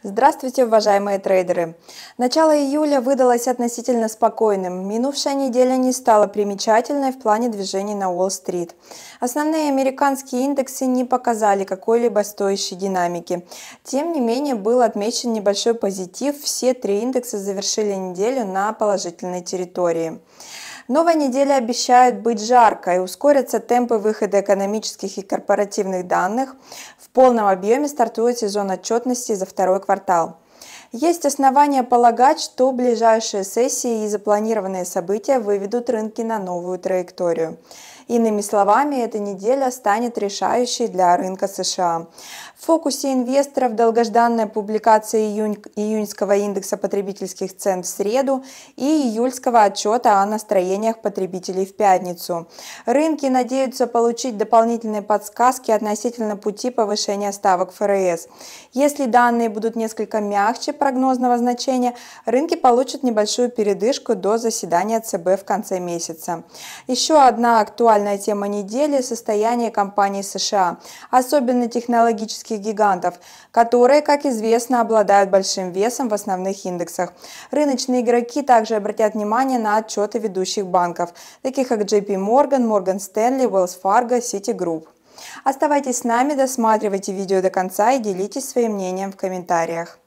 Здравствуйте, уважаемые трейдеры! Начало июля выдалось относительно спокойным. Минувшая неделя не стала примечательной в плане движений на Уолл-стрит. Основные американские индексы не показали какой-либо стоящей динамики. Тем не менее, был отмечен небольшой позитив. Все три индекса завершили неделю на положительной территории. Новая неделя обещает быть жаркой, ускорятся темпы выхода экономических и корпоративных данных. В полном объеме стартует сезон отчетности за второй квартал. Есть основания полагать, что ближайшие сессии и запланированные события выведут рынки на новую траекторию. Иными словами, эта неделя станет решающей для рынка США. В фокусе инвесторов долгожданная публикация июньского индекса потребительских цен в среду и июльского отчета о настроениях потребителей в пятницу. Рынки надеются получить дополнительные подсказки относительно пути повышения ставок ФРС. Если данные будут несколько мягче прогнозного значения, рынки получат небольшую передышку до заседания ЦБ в конце месяца. Еще одна актуальная тема недели – состояние компаний США, особенно технологических гигантов, которые, как известно, обладают большим весом в основных индексах. Рыночные игроки также обратят внимание на отчеты ведущих банков, таких как JP Morgan, Morgan Stanley, Wells Fargo, Citigroup. Оставайтесь с нами, досматривайте видео до конца и делитесь своим мнением в комментариях.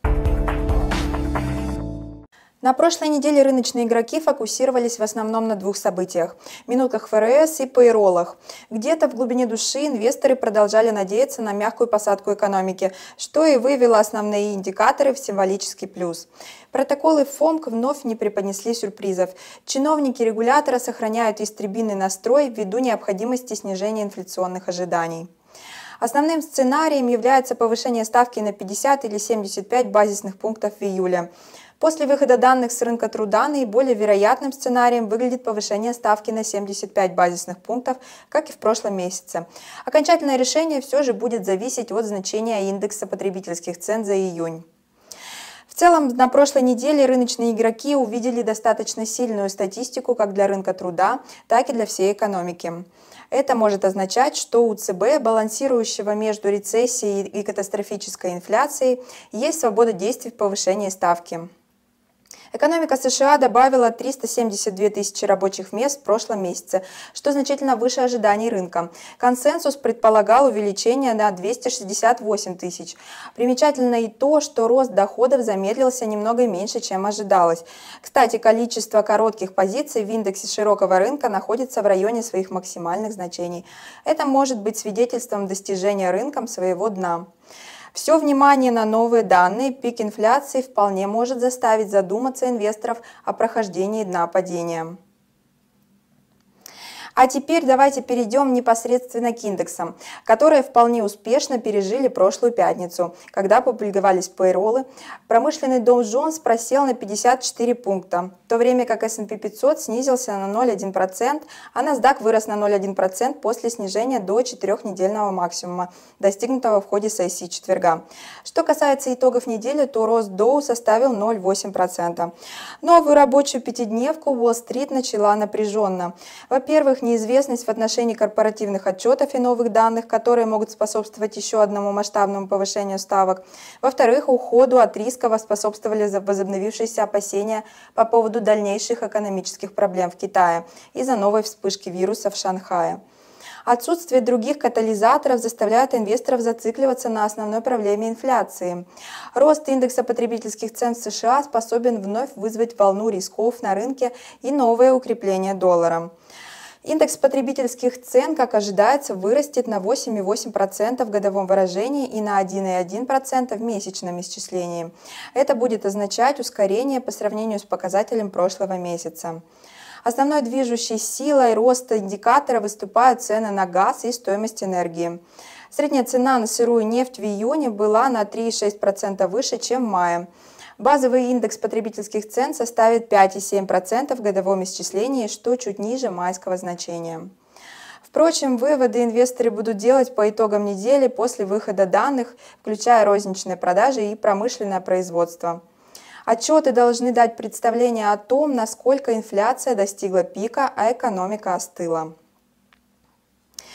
На прошлой неделе рыночные игроки фокусировались в основном на двух событиях – минутках ФРС и пейроллах. Где-то в глубине души инвесторы продолжали надеяться на мягкую посадку экономики, что и вывело основные индикаторы в символический плюс. Протоколы ФОМК вновь не преподнесли сюрпризов. Чиновники регулятора сохраняют истребиный настрой ввиду необходимости снижения инфляционных ожиданий. Основным сценарием является повышение ставки на 50 или 75 базисных пунктов в июле. После выхода данных с рынка труда наиболее вероятным сценарием выглядит повышение ставки на 75 базисных пунктов, как и в прошлом месяце. Окончательное решение все же будет зависеть от значения индекса потребительских цен за июнь. В целом, на прошлой неделе рыночные игроки увидели достаточно сильную статистику как для рынка труда, так и для всей экономики. Это может означать, что у ЦБ, балансирующего между рецессией и катастрофической инфляцией, есть свобода действий в повышении ставки. Экономика США добавила 372 тысячи рабочих мест в прошлом месяце, что значительно выше ожиданий рынка. Консенсус предполагал увеличение на 268 тысяч. Примечательно и то, что рост доходов замедлился немного меньше, чем ожидалось. Кстати, количество коротких позиций в индексе широкого рынка находится в районе своих максимальных значений. Это может быть свидетельством достижения рынком своего дна. Все внимание на новые данные, пик инфляции вполне может заставить задуматься инвесторов о прохождении дна падения. А теперь давайте перейдем непосредственно к индексам, которые вполне успешно пережили прошлую пятницу, когда публиковались пейроллы. Промышленный Dow Jones просел на 54 пункта, в то время как S&P 500 снизился на 0,1%, а NASDAQ вырос на 0,1% после снижения до 4-недельного максимума, достигнутого в ходе сессии четверга. Что касается итогов недели, то рост Dow составил 0,8%. Новую рабочую пятидневку Уолл-стрит начала напряженно. Во-первых, неизвестность в отношении корпоративных отчетов и новых данных, которые могут способствовать еще одному масштабному повышению ставок. Во-вторых, уходу от риска способствовали возобновившиеся опасения по поводу дальнейших экономических проблем в Китае из-за новой вспышки вируса в Шанхае. Отсутствие других катализаторов заставляет инвесторов зацикливаться на основной проблеме инфляции. Рост индекса потребительских цен в США способен вновь вызвать волну рисков на рынке и новое укрепление доллара. Индекс потребительских цен, как ожидается, вырастет на 8,8% в годовом выражении и на 1,1% в месячном исчислении. Это будет означать ускорение по сравнению с показателем прошлого месяца. Основной движущей силой роста индикатора выступают цены на газ и стоимость энергии. Средняя цена на сырую нефть в июне была на 3,6% выше, чем в мае. Базовый индекс потребительских цен составит 5,7% в годовом исчислении, что чуть ниже майского значения. Впрочем, выводы инвесторы будут делать по итогам недели после выхода данных, включая розничные продажи и промышленное производство. Отчеты должны дать представление о том, насколько инфляция достигла пика, а экономика остыла.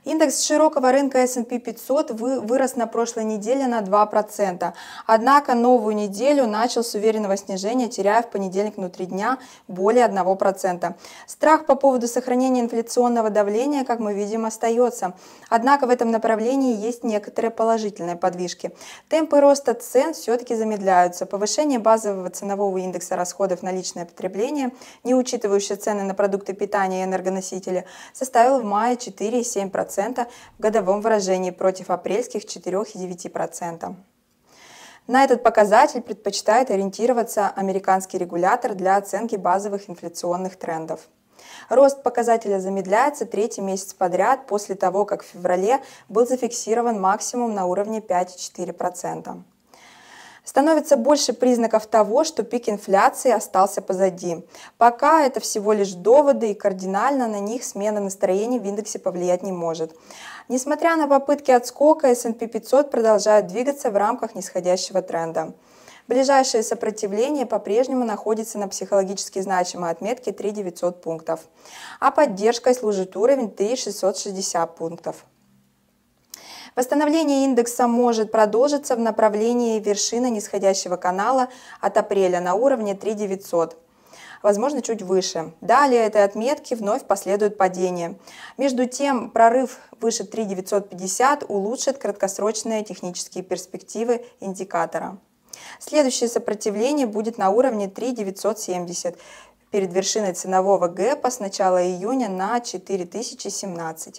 Индекс широкого рынка S&P 500 вырос на прошлой неделе на 2%. Однако новую неделю начал с уверенного снижения, теряя в понедельник внутри дня более 1%. Страх по поводу сохранения инфляционного давления, как мы видим, остается. Однако в этом направлении есть некоторые положительные подвижки. Темпы роста цен все-таки замедляются. Повышение базового ценового индекса расходов на личное потребление, не учитывающее цены на продукты питания и энергоносители, составило в мае 4,7% в годовом выражении против апрельских 4,9%. На этот показатель предпочитает ориентироваться американский регулятор для оценки базовых инфляционных трендов. Рост показателя замедляется третий месяц подряд после того, как в феврале был зафиксирован максимум на уровне 5,4%. Становится больше признаков того, что пик инфляции остался позади. Пока это всего лишь доводы, и кардинально на них смена настроений в индексе повлиять не может. Несмотря на попытки отскока, S&P 500 продолжает двигаться в рамках нисходящего тренда. Ближайшее сопротивление по-прежнему находится на психологически значимой отметке 3900 пунктов, а поддержкой служит уровень 3660 пунктов. Восстановление индекса может продолжиться в направлении вершины нисходящего канала от апреля на уровне 3900, возможно, чуть выше. Далее этой отметки вновь последует падение. Между тем, прорыв выше 3950 улучшит краткосрочные технические перспективы индикатора. Следующее сопротивление будет на уровне 3970 перед вершиной ценового гэпа с начала июня на 4017.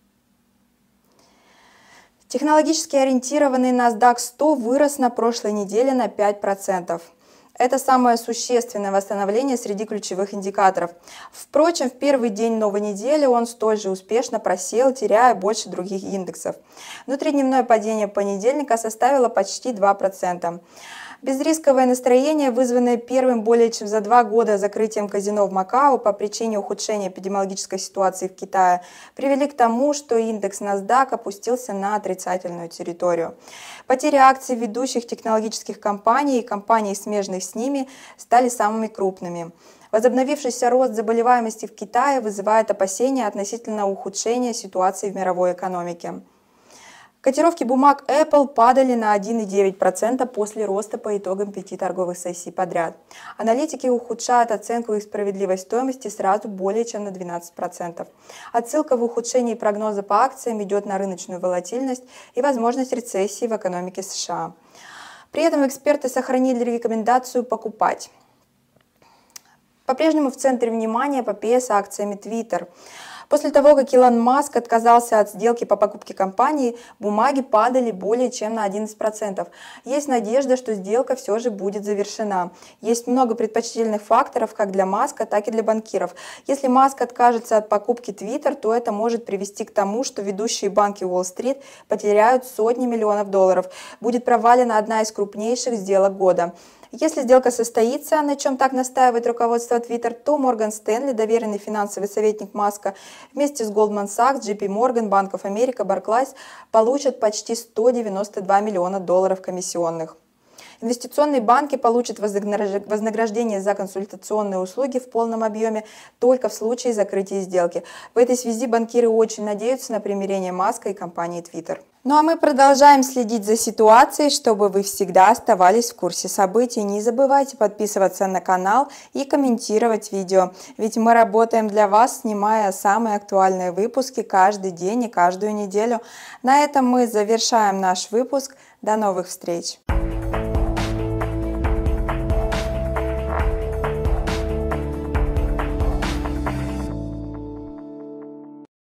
Технологически ориентированный NASDAQ 100 вырос на прошлой неделе на 5%. Это самое существенное восстановление среди ключевых индикаторов. Впрочем, в первый день новой недели он столь же успешно просел, теряя больше других индексов. Внутридневное падение понедельника составило почти 2%. Безрисковое настроение, вызванное первым более чем за 2 года закрытием казино в Макао по причине ухудшения эпидемиологической ситуации в Китае, привели к тому, что индекс NASDAQ опустился на отрицательную территорию. Потери акций ведущих технологических компаний и компаний, смежных с ними, стали самыми крупными. Возобновившийся рост заболеваемости в Китае вызывает опасения относительно ухудшения ситуации в мировой экономике. Котировки бумаг Apple падали на 1,9% после роста по итогам 5 торговых сессий подряд. Аналитики ухудшают оценку их справедливой стоимости сразу более чем на 12%. Отсылка в ухудшении прогноза по акциям идет на рыночную волатильность и возможность рецессии в экономике США. При этом эксперты сохранили рекомендацию покупать. По-прежнему в центре внимания эпопея с акциями Twitter. После того, как Илон Маск отказался от сделки по покупке компании, бумаги падали более чем на 11%. Есть надежда, что сделка все же будет завершена. Есть много предпочтительных факторов как для Маска, так и для банкиров. Если Маск откажется от покупки Twitter, то это может привести к тому, что ведущие банки Уолл-стрит потеряют сотни миллионов долларов. Будет провалена одна из крупнейших сделок года. Если сделка состоится, на чем так настаивает руководство Twitter, то Морган Стэнли, доверенный финансовый советник Маска, вместе с Goldman Sachs, JP Morgan, Bank of America, Barclays получат почти 192 миллиона долларов комиссионных. Инвестиционные банки получат вознаграждение за консультационные услуги в полном объеме только в случае закрытия сделки. В этой связи банкиры очень надеются на примирение Маска и компании Twitter. Ну а мы продолжаем следить за ситуацией, чтобы вы всегда оставались в курсе событий. Не забывайте подписываться на канал и комментировать видео, ведь мы работаем для вас, снимая самые актуальные выпуски каждый день и каждую неделю. На этом мы завершаем наш выпуск. До новых встреч!